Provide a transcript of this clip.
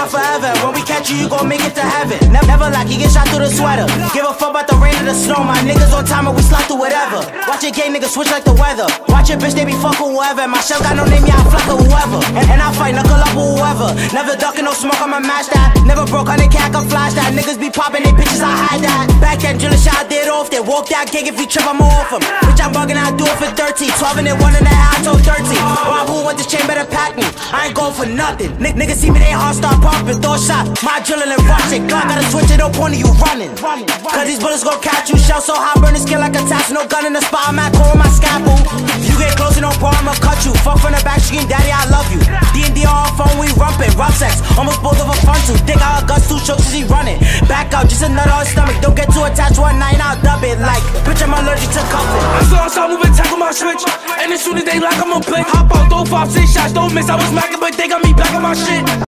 out forever. When we catch you, you gon' make it to heaven. Never like you get shot through the sweater. Give a fuck about the rain or the snow. My niggas on time and we slide through whatever. Watch your gay niggas switch like the weather. Watch your bitch, they be fucking whoever. My shell got no name, yeah, I flock with whoever. And I fight knuckle up with whoever. Never ducking, no smoke, I'ma match that. Never broke on the cat, I can flash that. Niggas be popping they bitches, I hide that. Back then, drilling shot, I did off. They walk that gig, if you trip, I'ma off him. Bitch, I'm bugging, I do it for 13. 12 and then 1 and a half, I told 13. Rob who want this chain, better pack me. I ain't going for nothing. Niggas see me, they heart start pumping. Throw shots, my drilling and rushing. Glock gotta switch it, no point of you running. Cause these bullets gon' catch you. Shell so hot, burn the skin like a tattoo. No gun in the spot, I'm at core with my scalpel. You get close and no problem, I'ma cut you. Fuck from the back, scream, daddy, I love you. D&D on phone, we rumpin'. Rough sex, almost both of a front two. Think I got guts, too chokes as he running. Back out, just a nut on his stomach. Don't get too attached, one night, I'll dub it. Like, bitch, I'm allergic to cuffing. I saw outside moving, tackle my switch. And as soon as they lock, I'ma blink. Hop out, throw 5, 6 shots, don't miss. I was macking, but they got me back on my shit.